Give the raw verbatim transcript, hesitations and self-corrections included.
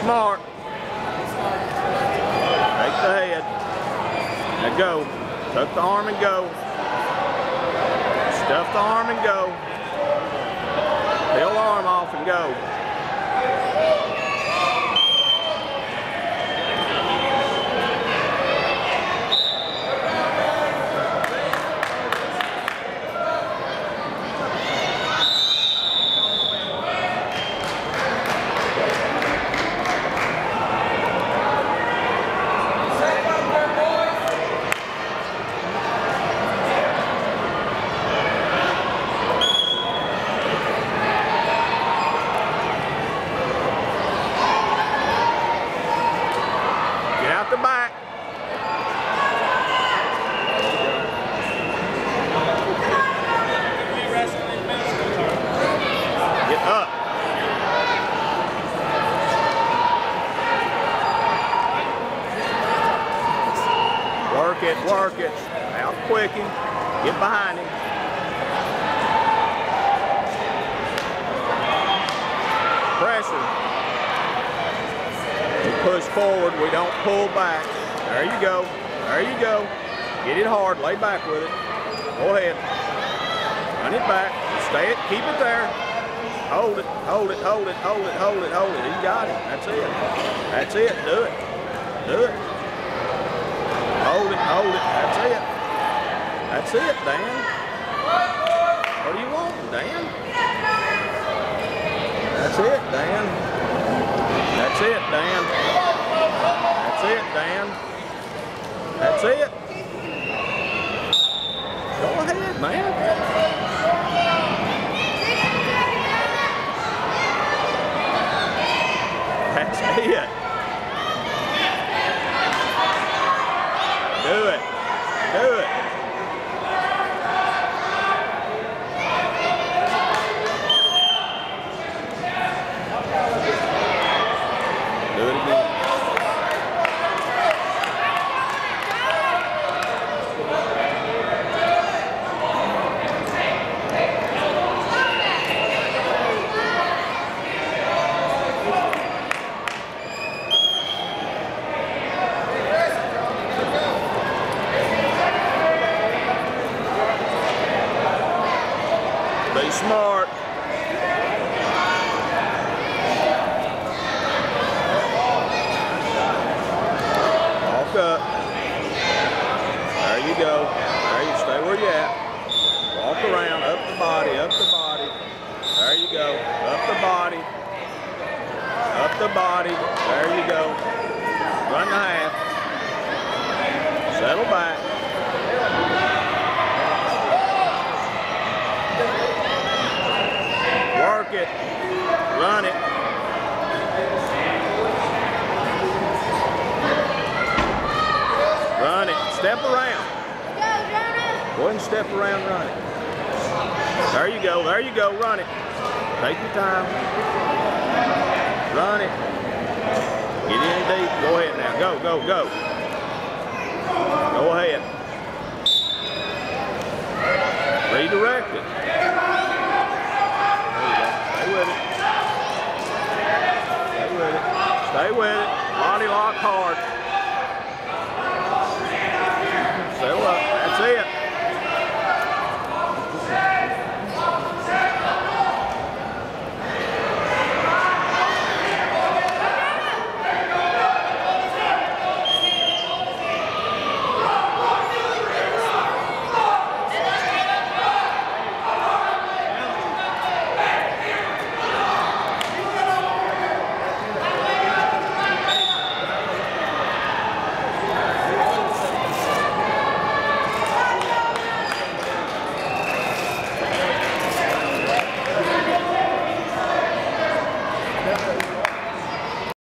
smart. Take the head. Now go. Tuck the arm and go. Stuff the arm and go. Peel the arm off and go. The back. Get up. Work it, work it. Out quick him. Get behind him. Pressure. Push forward, we don't pull back. There you go, there you go. Get it hard, lay back with it. Go ahead. Run it back, stay it, keep it there. Hold it, hold it, hold it, hold it, hold it, hold it. You got it, that's it. That's it, do it, do it. Hold it, hold it, that's it. That's it, Dan. What do you want, Dan? That's it, Dan. That's it, Dan. That's it, Dan. That's it. Go ahead, man. That's it. Do it. Do it. Do it again. Be smart. Walk up. There you go. There you stay where you at. Walk around, up the body, up the body. There you go. Up the body. Up the body. There you go. Run the half. Settle back. Work it. Run it. Run it. Step around. Go ahead and step around, run it. There you go. There you go. Run it. Take your time. Run it. Get in deep. Go ahead now. Go, go, go. Go ahead. Redirect it. Stay with it. Stay with it. Stay with it. Body lock hard. Settle up. That's it.